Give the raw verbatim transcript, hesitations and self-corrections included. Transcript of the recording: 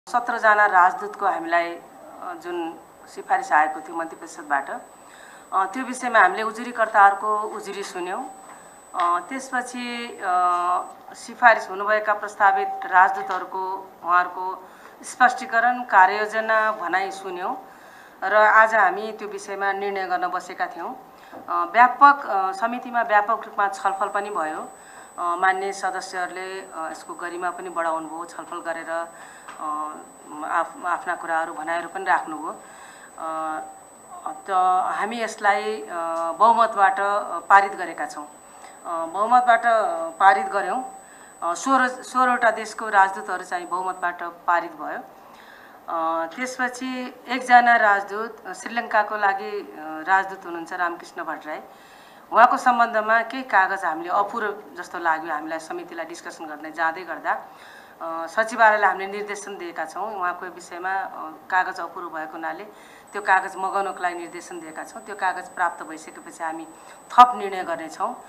सत्र जना राजदूतको हामीलाई जुन सिफारिस आएको थियो मन्त्री परिषदबाट त्यो विषयमा हामीले उजुरीकर्ताहरूको उजुरी सुन्यौं। त्यसपछि सिफारिस हुनुभएका प्रस्तावित राजदूतहरूको उहाँहरूको स्पष्टीकरण, कार्ययोजना, भनाई सुन्यौं र आज हामी त्यो विषयमा निर्णय गर्न बसेका थियौं। व्यापक समितिमा व्यापक रूपमा छलफल पनि भयो। मान्य सदस्यहरूले यसको गरिमा पनि बढाउनु भयो, छलफल गरेर आफ्ना कुराहरू भनाइहरू पनि राख्नुभयो। त हामी यसलाई बहुमतबाट पारित गरेका छौं। बहुमतबाट पारित गर्यौं। सोह्र सोह्रवटा देशको राजदूतहरू चाहिँ बहुमतबाट पारित भयो। त्यसपछि एकजना राजदूत श्रीलङ्काको लागि राजदूत हुनुहुन्छ रामकृष्ण भट्टराई। उहाँको सम्बन्धमा केही कागज हामीले अपुरो जस्तो लाग्यो हामीलाई समितिलाई डिस्कसन गर्ने जाँदै गर्दा सचिवालयलाई हामीले निर्देशन दिएका छौं। उहाँको विषयमा कागज अपुरो भएको हुनाले त्यो कागज मगाउनको लागि निर्देशन दिएका छौं। त्यो कागज प्राप्त भइसकेपछि हामी थप निर्णय गर्नेछौं।